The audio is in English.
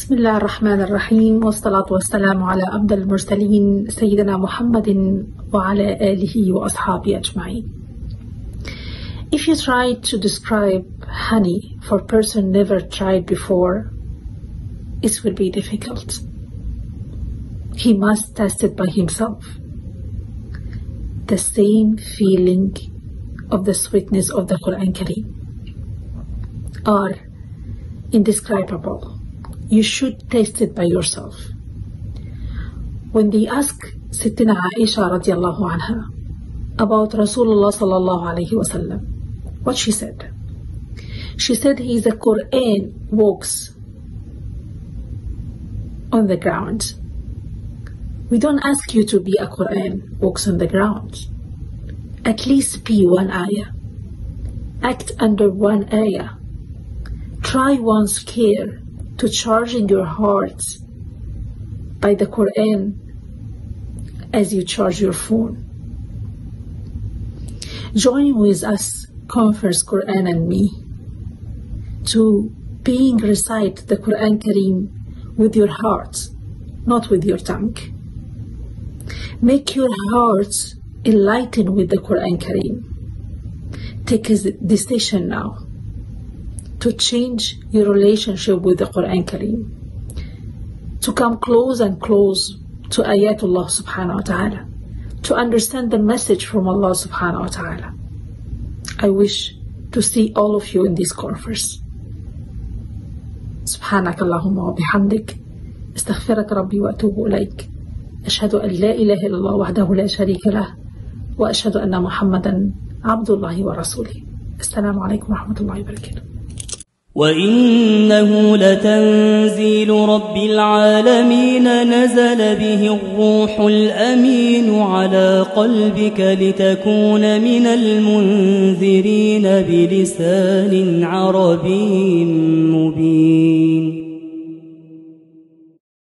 بسم الله الرحمن الرحيم، والصلاة والسلام على أفضل المرسلين سيدنا محمد وعلى آله وأصحابه أجمعين. If you try to describe honey for a person never tried before, it will be difficult. He must test it by himself. The same feeling of the sweetness of the Quran Kareem are indescribable. You should taste it by yourself. When they ask Sittina Aisha radiallahu anha about Rasulullah sallallahu alayhi wasallam, what she said? She said he is a Quran walks on the ground. We don't ask you to be a Quran walks on the ground. At least be one ayah. Act under one ayah. Try once care to charging your hearts by the Quran as you charge your phone. Join with us, Conference Quran and me, to being recite the Quran Kareem with your heart, not with your tongue. Make your hearts enlightened with the Quran Kareem. Take a decision now to change your relationship with the Quran Kareem, to come close and close to Ayatullah subhanahu wa ta'ala, to understand the message from Allah subhanahu wa ta'ala. I wish to see all of you in this conference. سبحانك اللهم وبحمدك استغفرك ربي وأتوب إليك أشهد أن لا إله إلا الله وحده لا شريك له وأشهد أن محمدا عبد الله ورسوله. السلام عليكم ورحمة الله وبركاته. وإنه لتنزيل رب العالمين نزل به الروح الأمين على قلبك لتكون من المنذرين بلسان عربي مبين.